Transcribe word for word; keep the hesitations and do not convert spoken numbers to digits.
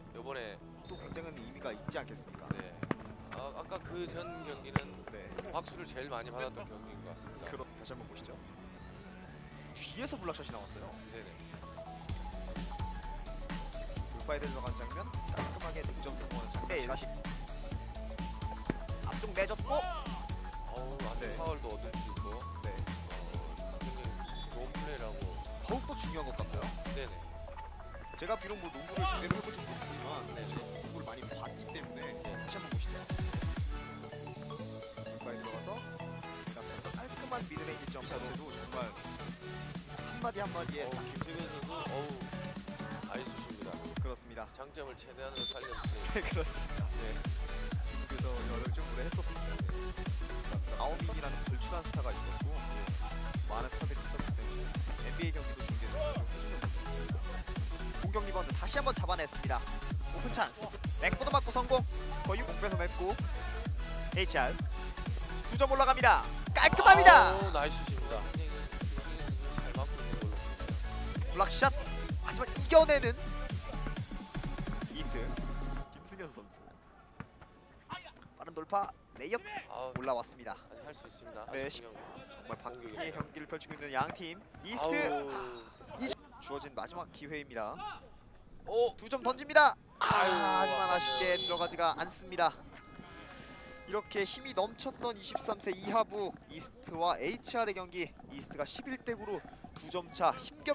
네, 요번에 또 굉장한 의미가 있지 않겠습니까? 네. 아, 아까 그 전 경기는 네. 박수를 제일 많이 받았던 경기인 것 같습니다. 그럼 다시 한번 보시죠. 뒤에서 블락샷이 나왔어요. 네네. 돌파에 들어간 장면 깔끔하게 득점 성공하는 장면. 다시 앞쪽 내줬고 어우, 아주 네. 파울도 얻을 수 있고 네. 어, 굉장히 좋은 플레이라고. 더욱더 중요한 것 같아요. 네네. 제가 비록 뭐 농구를 제대로 해보진 못했지만 네네. 농구를 많이 봤기 때문에 네. 다시 한번 보시죠. 돌파에 들어가서 앞에서 깔끔한 미드레인지 점차도 정말 한마디 한마디에 어우, 딱 김승현 선수 어우 아이수십니다. 그렇습니다. 장점을 최대한으로 살려주세요. 네, 그렇습니다. 네. 그래서 여러 좀 오래 했었습니다. 아오민이라는 걸출한 스타가 있었고 많은 스타들이 있었기 때문에 엔비에이 경기도 중계를 공격 리바운드 다시 한번 잡아냈습니다. 오픈 찬스 백보드 맞고 성공. 거의 공배서 맺고 에이치알 두 점 올라갑니다. 깔끔합니다. 아우, 나이스십니다. 김승현 선수 잘 맞고 있는 걸로 보이네요. 블락샷 하지만 이겨내는 이스트 김승현 선수. 빠른 돌파 레이업 아, 올라왔습니다. 아직 할 수 있습니다. 네, 김승현. 정말 박기의 경기를 펼치고 있는 양팀 이스트. 아우. 주어진 마지막 기회입니다. 오. 두 점 던집니다. 아, 아유, 하지만 아깝네요. 아쉽게 들어가지가 않습니다. 이렇게 힘이 넘쳤던 이십삼 세 이하부 이스트와 에이치알의 경기, 이스트가 십일 대 구로 두 점 차 힘겹